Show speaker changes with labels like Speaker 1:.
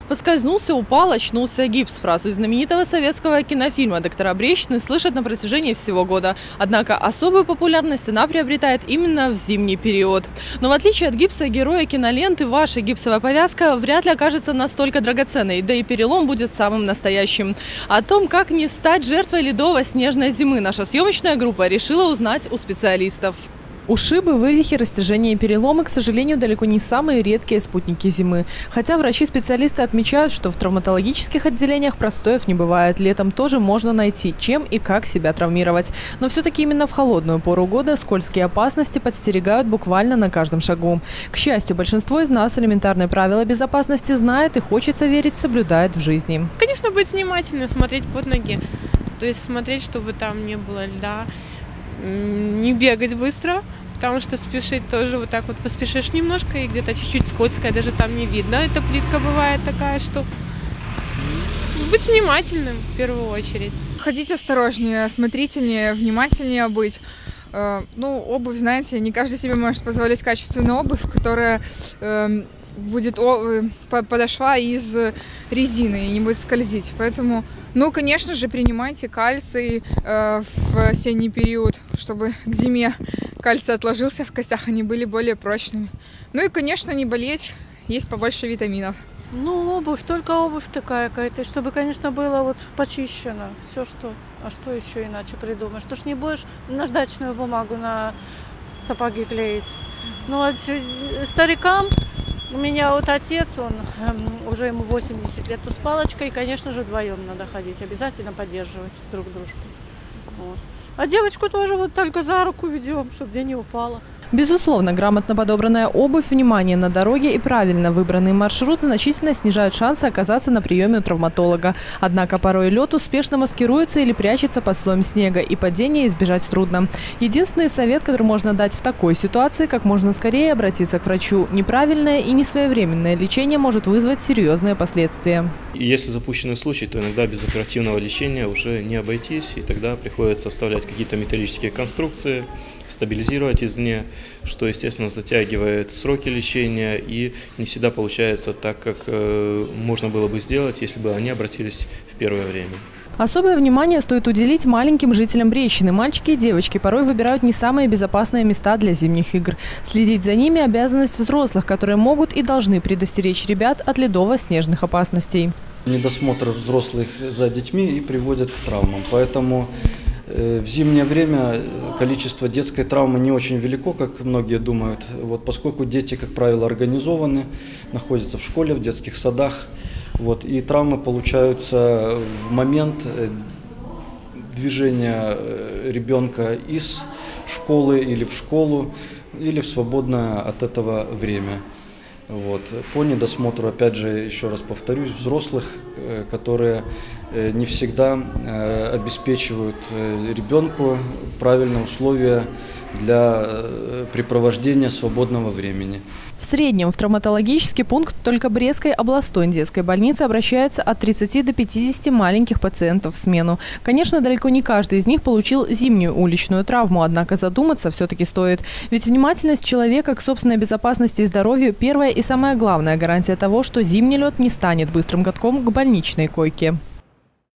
Speaker 1: Поскользнулся, упал, очнулся гипс. Фразу из знаменитого советского кинофильма «Доктора Брещины» слышат на протяжении всего года. Однако особую популярность она приобретает именно в зимний период. Но в отличие от гипса героя киноленты, ваша гипсовая повязка вряд ли окажется настолько драгоценной, да и перелом будет самым настоящим. О том, как не стать жертвой ледово-снежной зимы, наша съемочная группа решила узнать у специалистов. Ушибы, вывихи, растяжения и переломы, к сожалению, далеко не самые редкие спутники зимы. Хотя врачи-специалисты отмечают, что в травматологических отделениях простоев не бывает. Летом тоже можно найти, чем и как себя травмировать. Но все-таки именно в холодную пору года скользкие опасности подстерегают буквально на каждом шагу. К счастью, большинство из нас элементарные правила безопасности знает и, хочется верить, соблюдает в жизни.
Speaker 2: Конечно, быть внимательным, смотреть под ноги. То есть смотреть, чтобы там не было льда. Не бегать быстро, потому что спешить тоже вот так вот поспешишь немножко и где-то чуть-чуть скользкая, даже там не видно. Эта плитка бывает такая, что быть внимательным в первую очередь.
Speaker 3: Ходить осторожнее, осмотрительнее, внимательнее быть. Ну, обувь, знаете, не каждый себе может позволить качественную обувь, которая будет подошва из резины и не будет скользить. Поэтому, ну, конечно же, принимайте кальций в осенний период, чтобы к зиме кальций отложился в костях, они были более прочными. Ну и, конечно, не болеть, есть побольше витаминов.
Speaker 4: Ну, обувь, только обувь такая какая-то, чтобы, конечно, было вот почищено все, что... А что еще иначе придумаешь? Что ж не будешь наждачную бумагу на сапоги клеить? Ну, а старикам... У меня вот отец, он уже ему 80 лет, с палочкой, и, конечно же, вдвоем надо ходить, обязательно поддерживать друг дружку. Вот. А девочку тоже вот только за руку ведем, чтобы где не упала.
Speaker 1: Безусловно, грамотно подобранная обувь, внимание на дороге и правильно выбранный маршрут значительно снижают шансы оказаться на приеме у травматолога. Однако порой лед успешно маскируется или прячется под слоем снега, и падения избежать трудно. Единственный совет, который можно дать в такой ситуации, как можно скорее обратиться к врачу. Неправильное и несвоевременное лечение может вызвать серьезные последствия.
Speaker 5: Если запущенный случай, то иногда без оперативного лечения уже не обойтись, и тогда приходится вставлять какие-то металлические конструкции, стабилизировать извне, что, естественно, затягивает сроки лечения и не всегда получается так, как можно было бы сделать, если бы они обратились в первое время.
Speaker 1: Особое внимание стоит уделить маленьким жителям Брещины. Мальчики и девочки порой выбирают не самые безопасные места для зимних игр. Следить за ними – обязанность взрослых, которые могут и должны предостеречь ребят от ледово-снежных опасностей.
Speaker 6: Недосмотр взрослых за детьми и приводит к травмам. Поэтому в зимнее время количество детской травмы не очень велико, как многие думают. Вот, поскольку дети, как правило, организованы, находятся в школе, в детских садах, вот, и травмы получаются в момент движения ребенка из школы или в школу, или в свободное от этого время. Вот. По недосмотру, опять же, еще раз повторюсь, взрослых, которые не всегда обеспечивают ребенку правильные условия для препровождения свободного времени.
Speaker 1: В среднем в травматологический пункт только Брестской областной детской больницы обращается от 30 до 50 маленьких пациентов в смену. Конечно, далеко не каждый из них получил зимнюю уличную травму, однако задуматься все-таки стоит. Ведь внимательность человека к собственной безопасности и здоровью – первая и самая главная гарантия того, что зимний лед не станет быстрым катком к больничной койке.